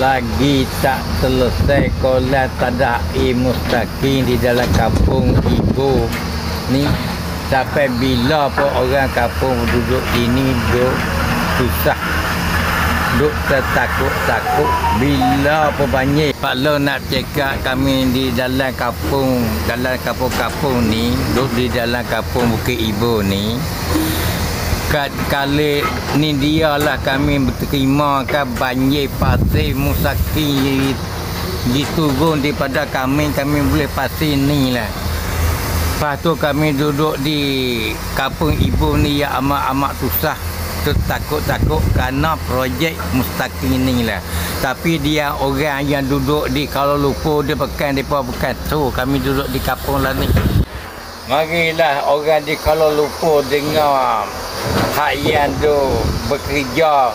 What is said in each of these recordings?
lagi tak selesai kolam tada'i mustaqim di dalam kampung ibu ni. Sampai bila pun orang kampung duduk sini duduk susah, duduk tertakut-takut bila pun banjir. Kalau nak cakap kami di dalam kampung ni, duduk di dalam kampung Bukit Ibu ni, kali ni dialah kami berterima kan banjir pasir mustaqim diturun daripada kami boleh pasir ni lah. Lepas tu kami duduk di kampung ibu ni ya amat susah, takut-takut kerana projek mustaqim ni lah. Tapi dia orang yang duduk di Kuala Lumpur dia bukan tu, kami duduk di kampung lah ni. Marilah orang di Kuala Lumpur dengar hak yang tu bekerja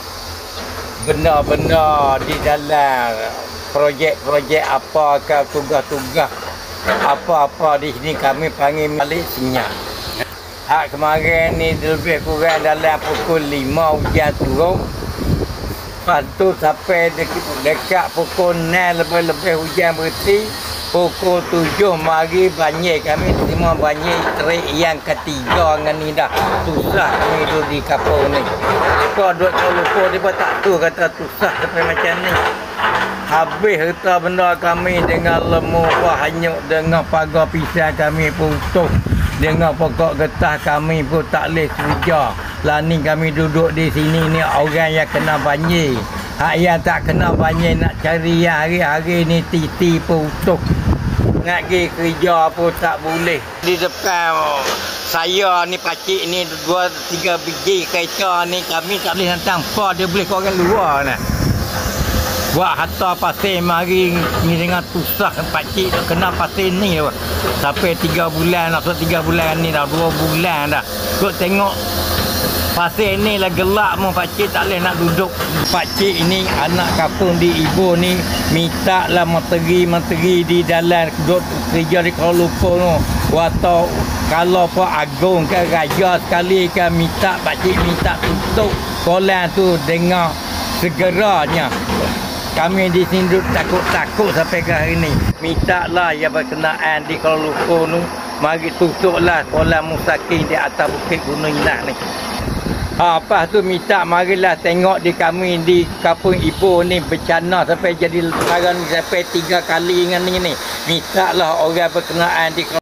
benar-benar di dalam projek-projek apa ke tugas-tugas apa-apa di sini kami panggil balik senyap. Hak kemarin ni lebih kurang dalam pukul 5 hujan turun. Lepas tu sampai dekat pukul 6 lebih hujan berhenti. Pukul 7 mari banjir, kami terima banjir terik yang ketiga dengan ni dah. Susah kami duduk di kampung ni. Mereka duduk Kuala Lumpur, dia tak tahu kata susah sampai macam ni. Habis harta benda kami dengan lembu hanyut, dengan pagar pisang kami putus, dengan pokok getah kami pun tak boleh kerja. Lah ni kami duduk di sini ni orang yang kena banjir. Hak yang tak kena banjir nak cari yang hari-hari ni titi putus. Nak pergi kerja pun tak boleh. Di depan saya ni pakcik ni 2-3 biji kereta ni kami tak boleh hantar apa, dia boleh ke orang luar nah. Buat harta pasir mari ni dengan susah pakcik tu kena pasir ni tu. Sampai 3 bulan, maksud 3 bulan ni dah 2 bulan dah. Kau tengok pasir ni lah gelap mu pakcik tak boleh nak duduk. Pakcik ini anak kampung di ibu ni minta lah menteri di dalam duduk kerja di Kuala Lumpur tu. Waktu kalau pun agung ke raja sekali ke minta pakcik minta tutup kolam tu dengan segeranya. Kami di sini duduk takut-takut sampai ke hari ni. Minta lah yang berkenaan di Kuala Lumpur tu mari tutuplah kolam mustaqim di atas Bukit Gunung Indah ni. Lepas tu minta marilah tengok di kami di kampung ibu ni bencana sampai jadi sekarang sampai 3 kali dengan ni. Minta lah orang berkenaan di